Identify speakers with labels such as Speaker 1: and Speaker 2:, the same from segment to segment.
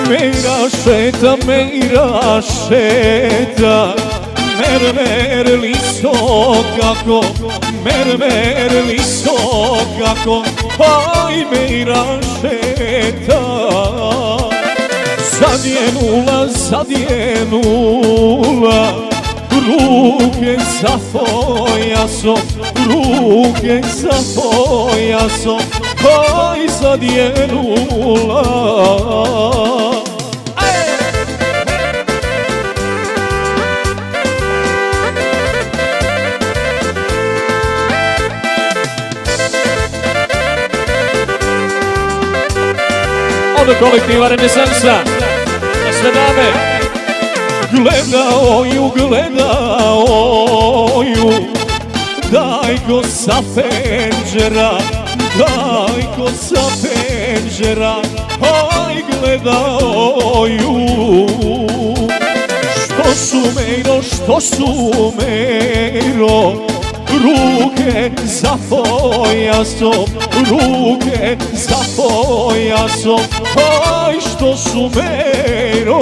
Speaker 1: Meira šeta, mermer listo kako, mermer listo kako, aj Meira šeta. Zadjenula, ruke za pojasom, ruke za pojasom, aj zadjenula. Od kolektiva Renesansa, na sve dame. Gledao ju, dajko sa penđera, dajko sa penđera, aj gledao ju. Što su Mejro, ruke za pojasom, ruke za pojasom, aj što su Mejro.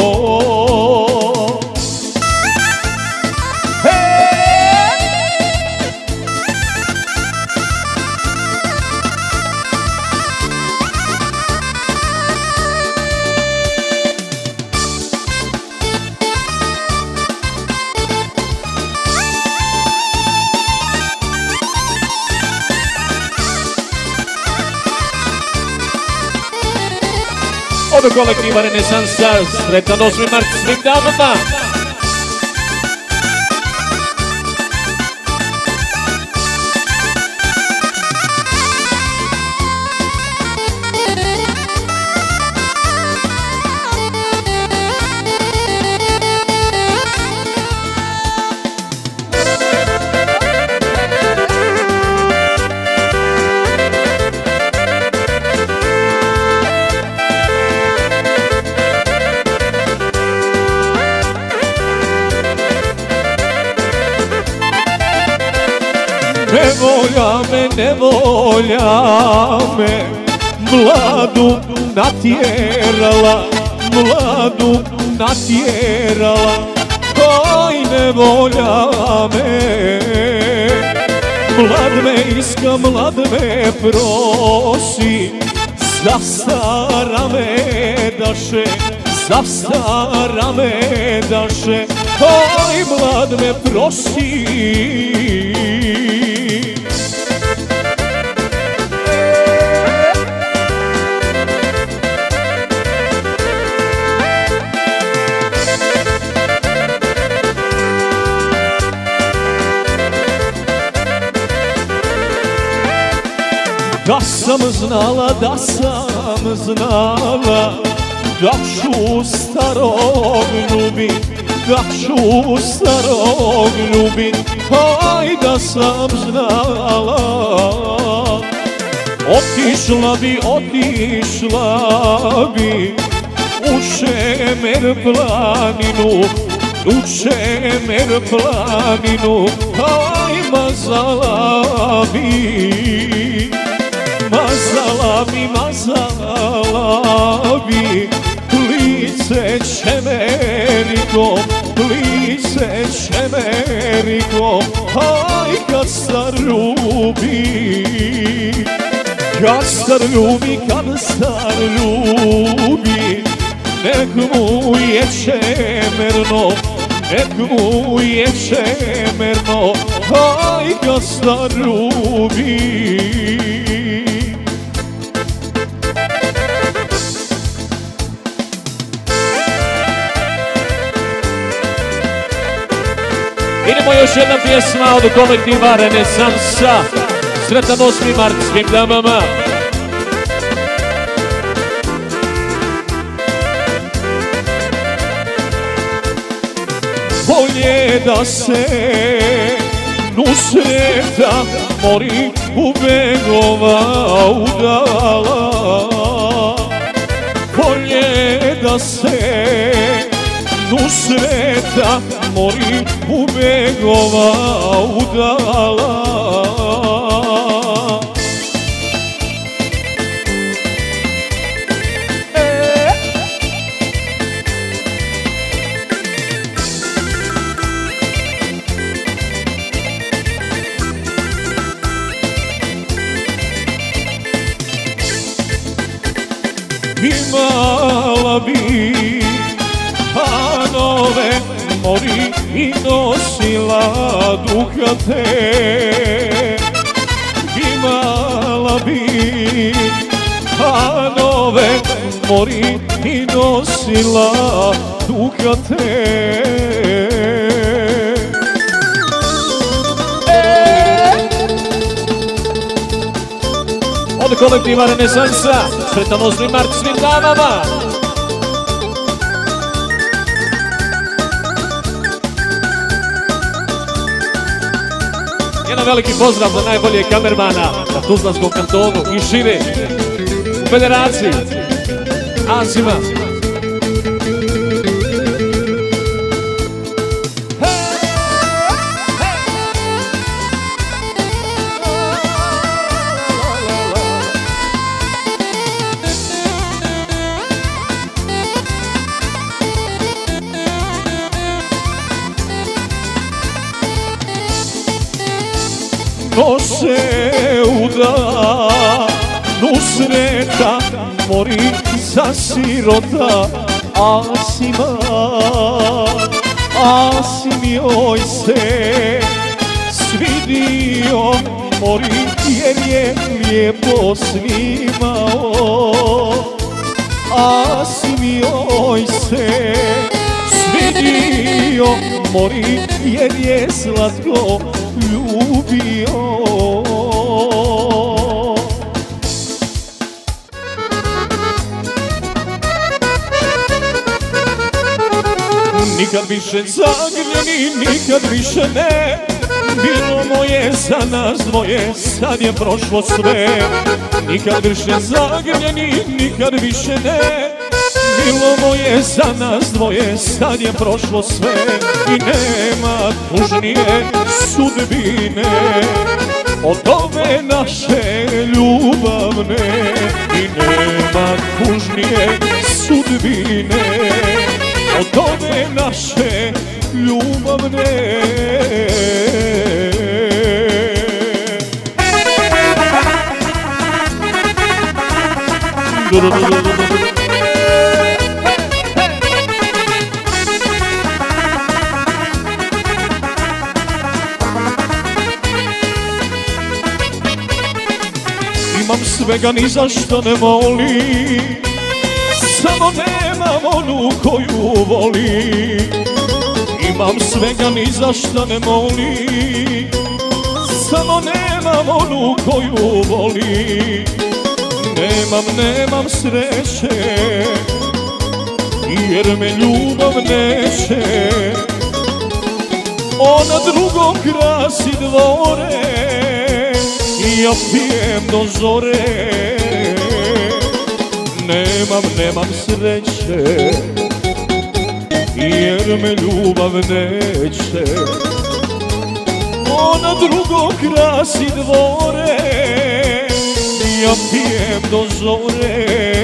Speaker 1: Od kolektiva Renesansa, sretan 8. mart svim damama. Ne volja me, mladu natjerala, aj ne volja me. Mlad me iska, mlad me prosi, zastara me daše, aj mlad me prosi. Da sam znala, da ću starog ljubit, aj da sam znala. Otišla bi u Šemer planinu, aj mazala bi lice čemerikom, aj kad star ljubi, nek mu je čemerno, aj kad star ljubi. Idemo još jedna pjesma od kolektiva Renesansa. Sretan 8. mart svim damama. Bolje da se Nusreta mori u begova udala. Bolje da se Nusreta mori u begova udala. imala bi panove mori i nosila dukate. Imala bi panove mori i nosila dukate. Od kolektiva Renesansa, sretan 8. mart svim damama. Jedan veliki pozdrav za najboljeg kamermana na Tuzlanskom kantonu i šire u Federaciji, Azima. Nose u danu sreta mori za sirota Asima. Asim joj se svidio mori jer je lijepo snimao. Asim joj se svidio mori jer je slatko ljubio. Nikad više zagrljeni, nikad više ne. Bilo moje za nas dvoje, sad je prošlo sve. Nikad više zagrljeni, nikad više ne. Bilo moje za nas dvoje, sad je prošlo sve. I nema tužnije sudbine od ove naše ljubavne. I nema tužnije sudbine od ove naše ljubavne. Imam svega, ni zašto ne voli, samo nemam onu koju voli. Imam svega, ni zašto ne voli, samo nemam onu koju voli. Nemam sreće, jer me ljubav neće. Ona drugom krasi dvore i ja pijem do zore. Nemam sreće, jer me ljubav neće. Ona drugog krasi dvore i ja pijem do zore.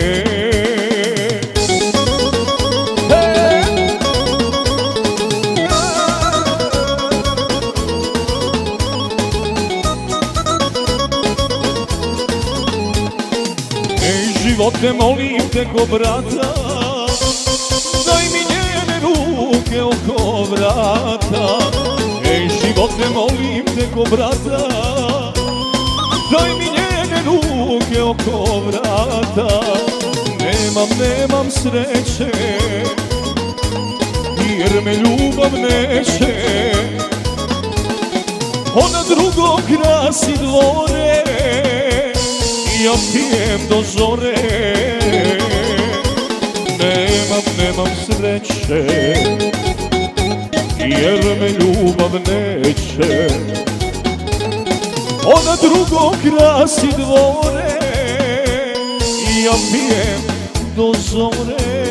Speaker 1: Živote, molim te ko brata, daj mi njene ruke oko vrata. Ej, živote, molim te ko brata, daj mi njene ruke oko vrata. Nemam sreće, jer me ljubav neće. Ona drugog krasi dvore i ja pijem do zore. Nemam sreće, jer me ljubav neće. Ona drugog krasi dvore i ja pijem do zore.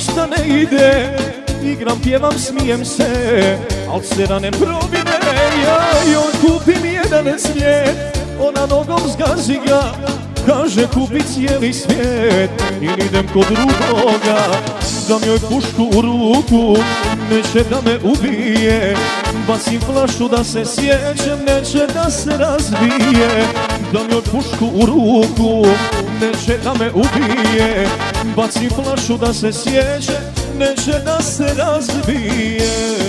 Speaker 2: ništa ne ide. Igram, pjevam, smijem se, al se da ne probine. Ja joj kupim jedan svijet, ona nogom zgazi ga, kaže kupi cijeli svijet. I idem kod drugoga, dam joj pušku u ruku, neće da me ubije. Bacim flašu da se sjećem, neće da se razbije. Dam joj pušku u ruku, neće da me ubije. Bacim flašu da se sjećem, neće da se razbije.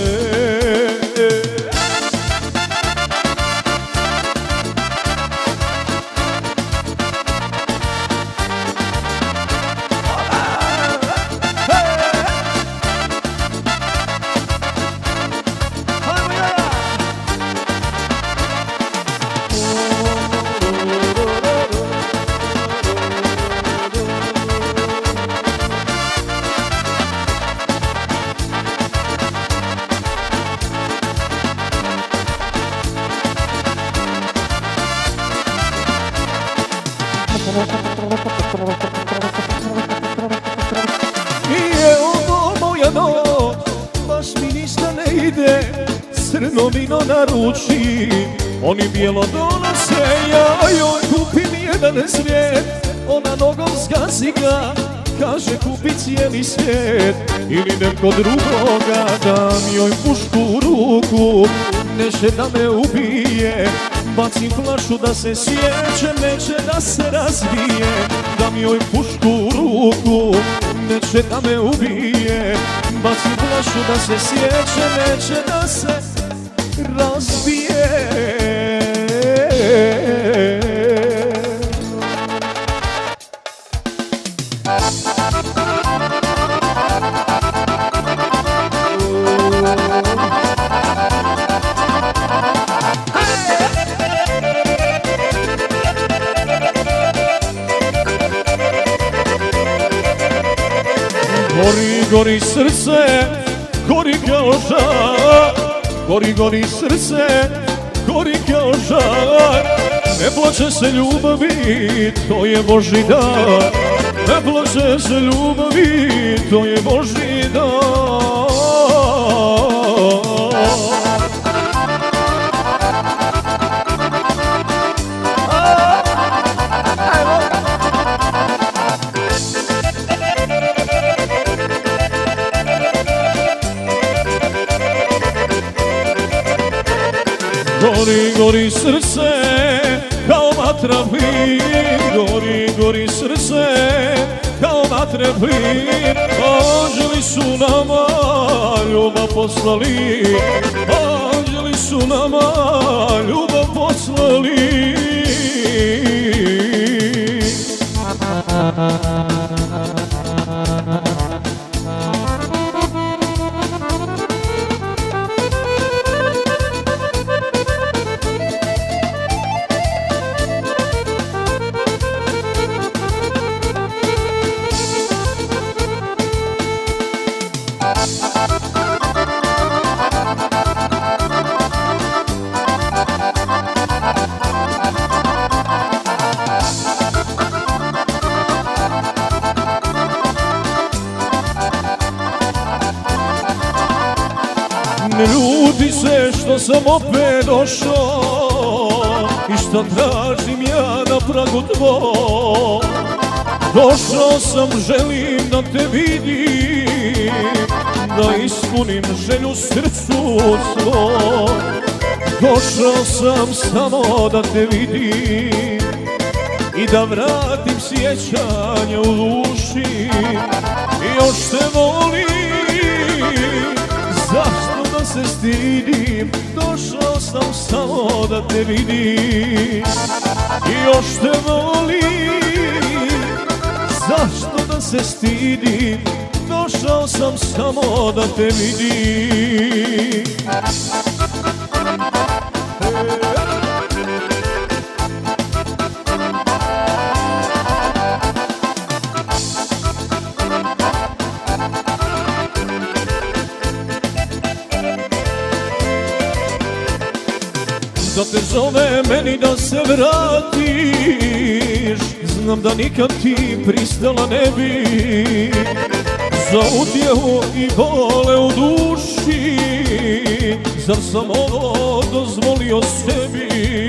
Speaker 2: Nije ovo moja noć, baš mi ništa ne ide. Crno vino naruči, oni bijelo donose. Ja joj kupim jedan svijet, ona nogom zgazi ga, kaže kupi cijeli svijet. Ili idem kod drugoga, dam joj pušku u ruku, neće da me ubije. Bacim flašu da se sjećem, neće da se razbije. Dam joj pušku u ruku, neće da me ubije. Bacim flašu da se sjećem, neće da se razbije. Gori, gori srce, gori kao žar. Gori, gori srce, gori kao žar. Ne plače se ljubavi, to je Božji dar. Ne plače se ljubavi, to je Božji dar. Gori, gori srce, kao vatra plin. Gori, gori srce, kao vatra plin. Anđeli su nama ljubav poslali, anđeli su nama ljubav poslali. Ne ljuti se što sam opet došao i što tražim ja na pragu tvoj. Došao sam, želim da te vidim, da ispunim želju srcu svoj. Došao sam samo da te vidim i da vratim sjećanje u duši. I još te volim, zašto da se stidim? Došao sam samo da te vidim i još te volim. Zašto da se stidim? Došao sam samo da te vidim. Da te zove meni da se vratiš, znam da nikad ti pristala ne bi. za utjehu i bole u duši. Zar sam ovo dozvolio sebi?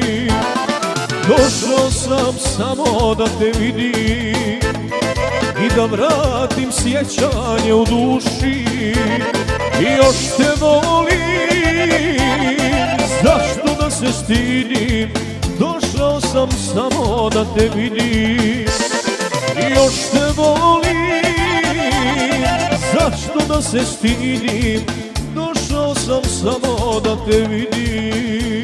Speaker 2: Došao sam samo da te vidim i da vratim sjećanje u duši. I još te volim, zašto da se stidim? Došao sam samo da te vidim. I još te volim, zašto da se stidim? Došao sam samo da te vidim.